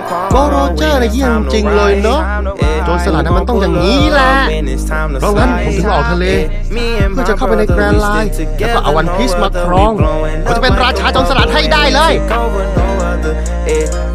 บอโรเจอร์เนี่ยเยี่ยมจริงเลยเนาะโจรสลัดมันต้องอย่างนี้แหละเพราะงั้นผมถึงออกทะเลเพื่อจะเข้าไปในแกรนด์ไลน์แล้วก็เอาวันพีซมาครองผมจะเป็นราชาโจรสลัดให้ได้เลย